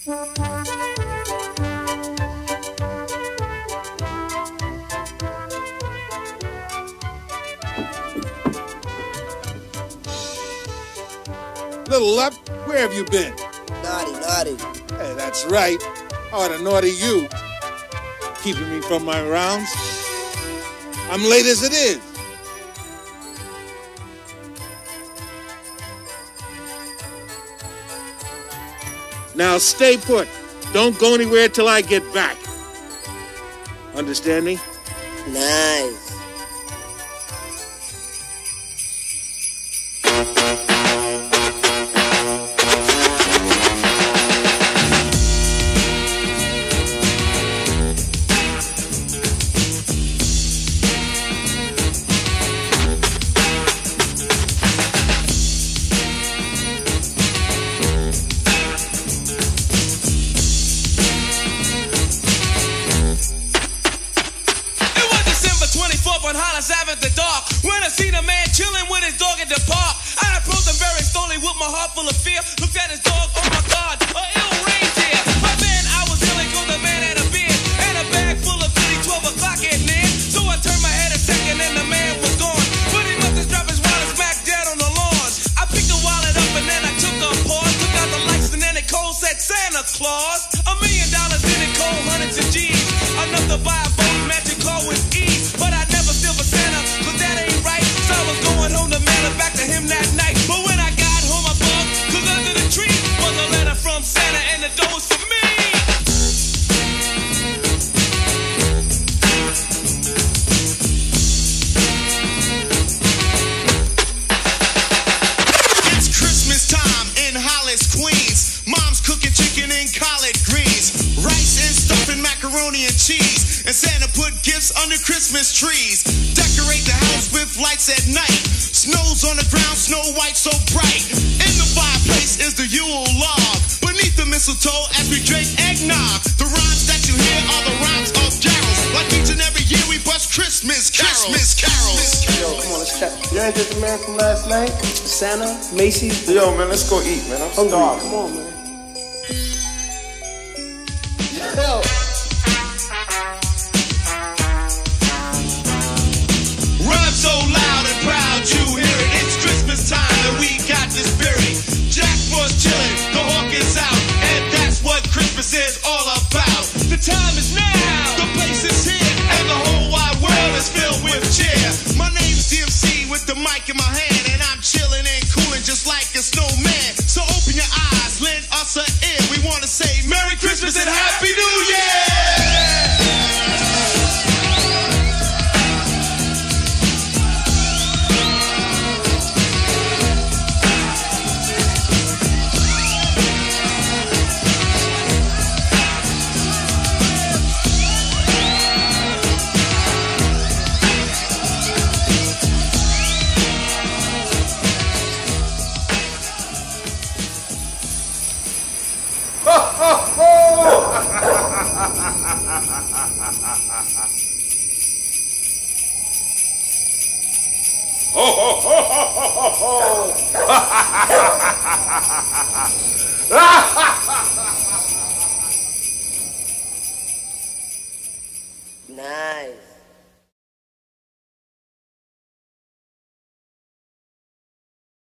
Little Left, where have you been? Naughty. Hey, that's right. I ought to naughty you. Keeping me from my rounds. I'm late as it is. Now stay put. Don't go anywhere till I get back. Understand me? Nice. On Hollis Ave at the dark, when I seen a man chilling with his dog at the park, I approached him very slowly with my heart full of fear. Looked at his dog, oh my God, a ill reindeer. My man, I was ill, cause the man had a beard and a bag full of goodies. 12 o'clock at near, so I turned my head a second and the man was gone. But he must have dropped his wallet smack dead on the lawn. I picked the wallet up and then I took a pause, took out the lights and then it cold said Santa Claus. $1 million in it cold, hundreds of G's, enough to buy a boat, magic car with ease. But I never steal for Santa, cause that ain't right. So I was going home to mail it back to him that night. But when I got home I bugged, cause under the tree was a letter from Santa and the door was for me. It's Christmas time in Hollis, Queens. Mom's cooking chicken and collard greens, rice and stuffing, macaroni and cheese, and Santa put gifts under Christmas trees. Decorate the house with lights at night. Snow's on the ground, snow white so bright. In the fireplace is the Yule log. Beneath the mistletoe as we drink eggnog. The rhymes that you hear are the rhymes of carols. Like each and every year we bust Christmas carols. Yo, come on, let's check. You ain't just the man from last night? Santa, Macy's. Yo, man, let's go eat, man. I'm Hungry. starving. Come on, man. Yo. Rhyme so loud and proud you hear it. It's Christmas time and we got the spirit. Jack Frost chillin', the hawk is out, and that's what Christmas is all about. The time is now, the place is here, and the whole wide world is filled with cheer. My name's DMC with the mic in my hand, and I'm chillin' and coolin' just like a snowman. So open your eyes, lend us an ear. We wanna say Merry Christmas and Happy New Year! Ho, ho, ho, ho, ho, ho. Nice.